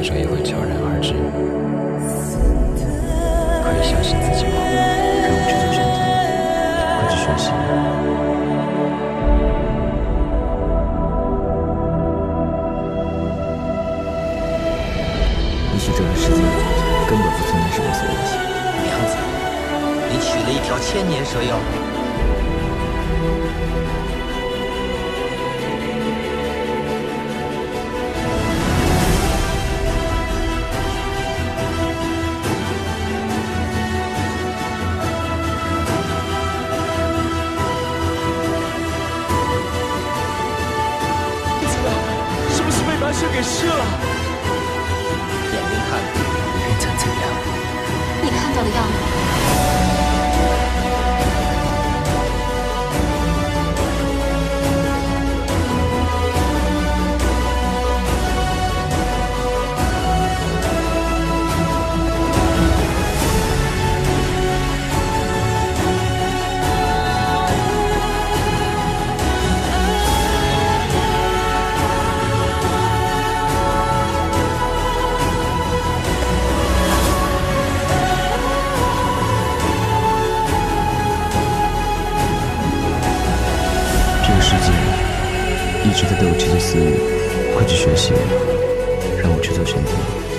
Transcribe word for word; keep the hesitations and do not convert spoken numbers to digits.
时候也会悄然而至。可以相信自己吗？让我去做选择，快去学习。也许这个世界根本不存在什么所有性。 娘子，你取了一条千年蛇妖。 把血给湿了， 眼睛看的， 人怎怎样？ 你看到的样子。 这个世界一直在对我窃窃私语，快去学习，让我去做选择。